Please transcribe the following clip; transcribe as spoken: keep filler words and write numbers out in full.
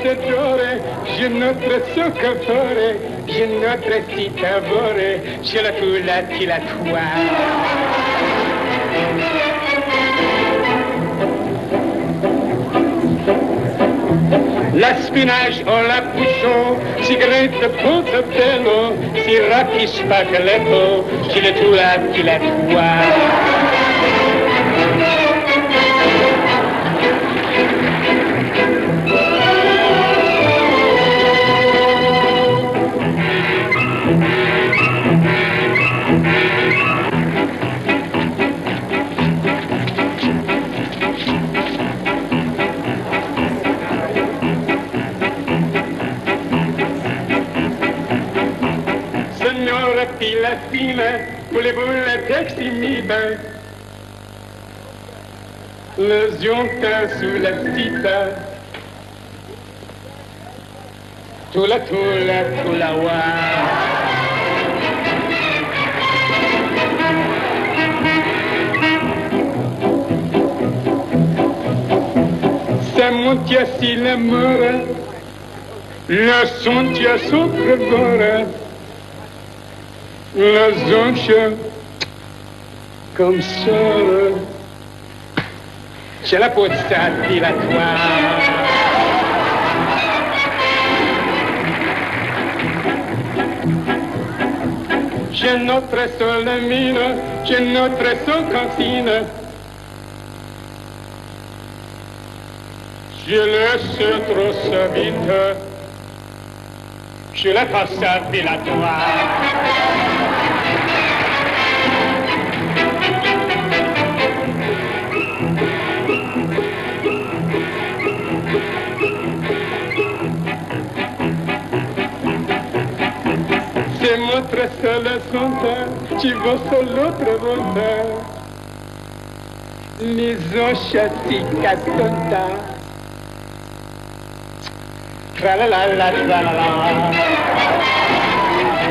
Matadore, je notre soccorre, je notre citavore, je la coula qui la toi. La spinach o la bouchon, cigarette portobello, si racchi spaghetto, ci le tula chi la tua. Pila fina, voulez-vous la textimida? Le zionta sous la petita, tula tula tula wa. Ça monte si la mora, la sontia sopravora. La zonche, comme ça, c'è la pozza di la tua. C'è notre solamina, c'è notre soccantina. Je laisse trop sa vita, je la passa di la tua. Se mostra sola sonta, ci va l'altra volta. Les ochatica tonta. Tra la la la tra la la.